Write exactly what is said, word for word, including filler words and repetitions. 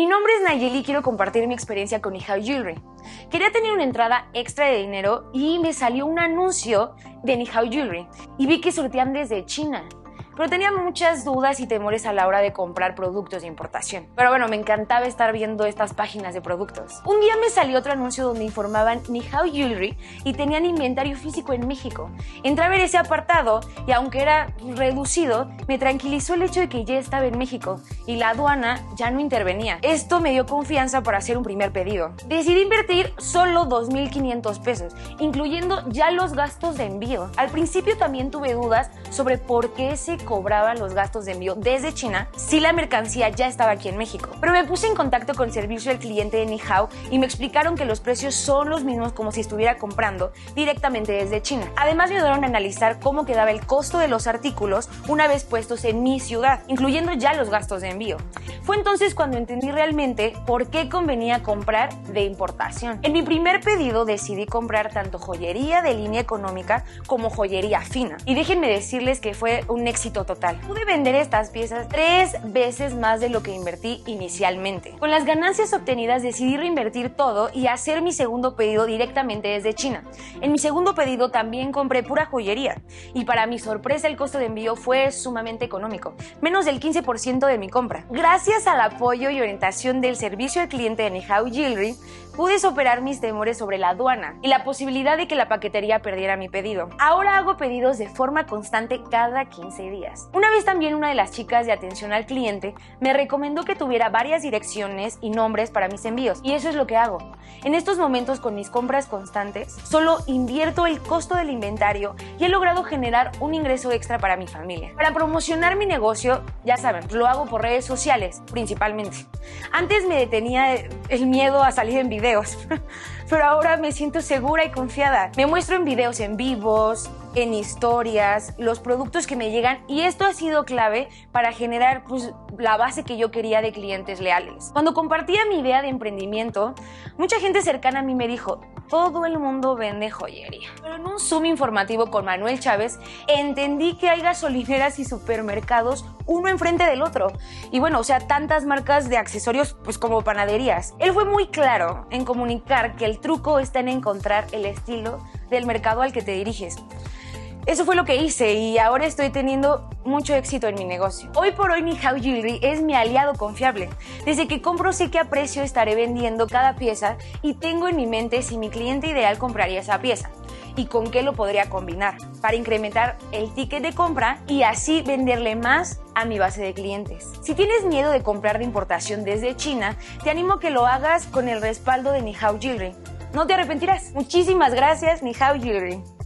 nombre es Nayeli y quiero compartir mi experiencia con Ni Hao Jewelry. Quería tener una entrada extra de dinero y me salió un anuncio de Ni Hao Jewelry y vi que surtían desde China. Pero tenía muchas dudas y temores a la hora de comprar productos de importación. Pero bueno, me encantaba estar viendo estas páginas de productos. Un día me salió otro anuncio donde informaban Ni Hao Jewelry y tenían inventario físico en México. Entré a ver ese apartado y aunque era reducido, me tranquilizó el hecho de que ya estaba en México y la aduana ya no intervenía. Esto me dio confianza para hacer un primer pedido. Decidí invertir solo dos mil quinientos pesos, incluyendo ya los gastos de envío. Al principio también tuve dudas sobre por qué se cobraban los gastos de envío desde China si la mercancía ya estaba aquí en México. Pero me puse en contacto con servicio al cliente de Ni Hao y me explicaron que los precios son los mismos como si estuviera comprando directamente desde China. Además me ayudaron a analizar cómo quedaba el costo de los artículos una vez puestos en mi ciudad, incluyendo ya los gastos de envío. Fue entonces cuando entendí realmente por qué convenía comprar de importación. En mi primer pedido decidí comprar tanto joyería de línea económica como joyería fina. Y déjenme decirles que fue un éxito total. Pude vender estas piezas tres veces más de lo que invertí inicialmente. Con las ganancias obtenidas decidí reinvertir todo y hacer mi segundo pedido directamente desde China. En mi segundo pedido también compré pura joyería y para mi sorpresa el costo de envío fue sumamente económico, menos del quince por ciento de mi compra. Gracias al apoyo y orientación del servicio al cliente de Ni Hao Jewelry, pude superar mis temores sobre la aduana y la posibilidad de que la paquetería perdiera mi pedido. Ahora hago pedidos de forma constante cada quince días. Una vez también una de las chicas de atención al cliente me recomendó que tuviera varias direcciones y nombres para mis envíos y eso es lo que hago. En estos momentos con mis compras constantes solo invierto el costo del inventario y he logrado generar un ingreso extra para mi familia. Para promocionar mi negocio, ya saben, lo hago por redes sociales principalmente. Antes me detenía el miedo a salir en videos, pero ahora me siento segura y confiada. Me muestro en videos en vivos, en historias, los productos que me llegan y esto ha sido clave para generar pues, la base que yo quería de clientes leales. Cuando compartía mi idea de emprendimiento, mucha gente cercana a mí me dijo, todo el mundo vende joyería. Pero en un Zoom informativo con Manuel Chávez, entendí que hay gasolineras y supermercados uno enfrente del otro. Y bueno, o sea, tantas marcas de accesorios pues como panaderías. Él fue muy claro en comunicar que el truco está en encontrar el estilo del mercado al que te diriges. Eso fue lo que hice y ahora estoy teniendo mucho éxito en mi negocio. Hoy por hoy Ni Hao Jewelry es mi aliado confiable. Desde que compro sé qué a precio estaré vendiendo cada pieza y tengo en mi mente si mi cliente ideal compraría esa pieza y con qué lo podría combinar para incrementar el ticket de compra y así venderle más a mi base de clientes. Si tienes miedo de comprar de importación desde China, te animo a que lo hagas con el respaldo de Ni Hao Jewelry. No te arrepentirás. Muchísimas gracias, Ni Hao Jewelry.